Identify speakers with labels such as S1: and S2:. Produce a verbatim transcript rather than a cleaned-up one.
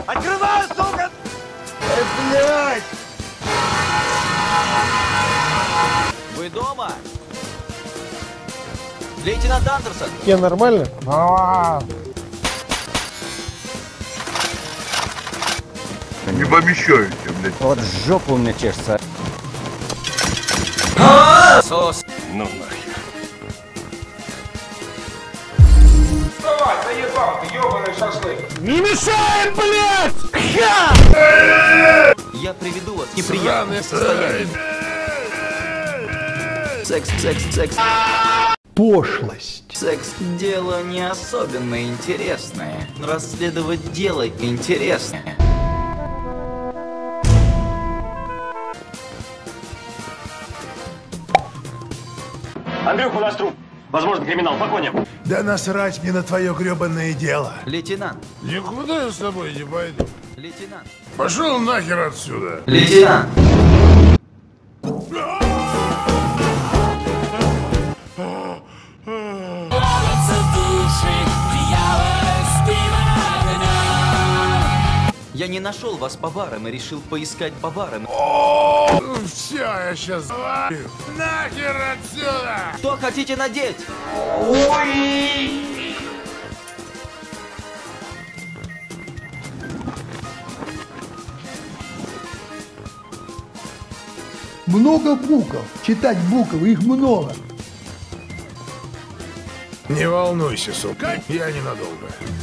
S1: Открывай, сука! Эй, блядь! Вы дома? Лейтенант Андерсон!
S2: Я нормально?
S3: Не обещаю тебе, блядь.
S4: Вот жопа у меня чешется.
S1: Сос!
S3: Ну нахер.
S5: Вставай, заебал ты, ёбаный шашлык!
S2: Не мешаем, блядь!
S1: Я приведу вас в неприятное состояние. Секс, секс, секс.
S6: Пошлость.
S1: Секс – дело не особенно интересное. Расследовать дело интересное.
S7: Андрюха, у нас труп. Возможно, криминал. По коням.
S6: Да насрать мне на твое гребанное дело.
S1: Лейтенант,
S3: Никуда я с тобой не пойду.
S1: лейтенант,
S3: Пошел нахер отсюда.
S1: лейтенант. Я не нашел вас по барам и решил поискать по барам.
S3: Все, я сейчас нахер отсюда.
S1: Что хотите надеть?
S6: Много букв. Читать буквы, их много.
S3: Не волнуйся, сука, я ненадолго.